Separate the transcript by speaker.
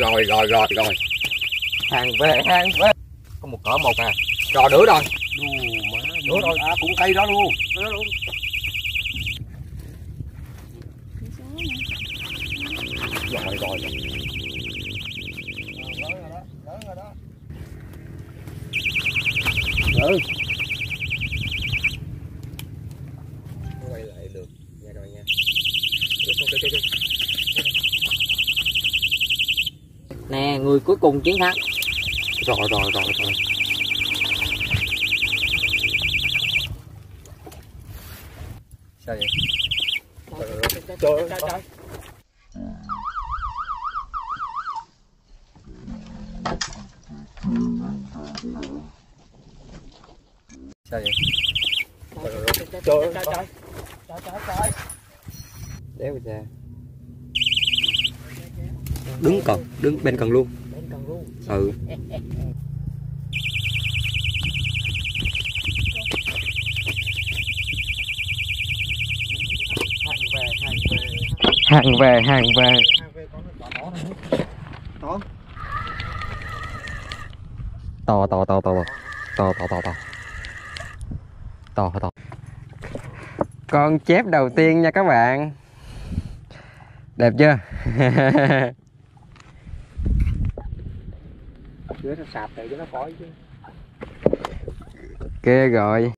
Speaker 1: Rồi.
Speaker 2: Hàng về. Có một cỡ một à.
Speaker 1: Rồi nữa rồi.
Speaker 2: Nữa rồi. À cũng cây đó luôn. Rồi. Ừ. Quay lại được nha rồi nha.
Speaker 1: Nè, người cuối cùng chiến thắng.
Speaker 2: Rồi. Sao vậy? Trời. Sao vậy? Trời. Đéo ra. Đứng bên cần luôn. Ừ. Hàng về. To. Con chép đầu tiên nha các bạn. Đẹp chưa?
Speaker 1: Dưới nó sạp này cho nó khỏi chứ.
Speaker 2: Ok rồi.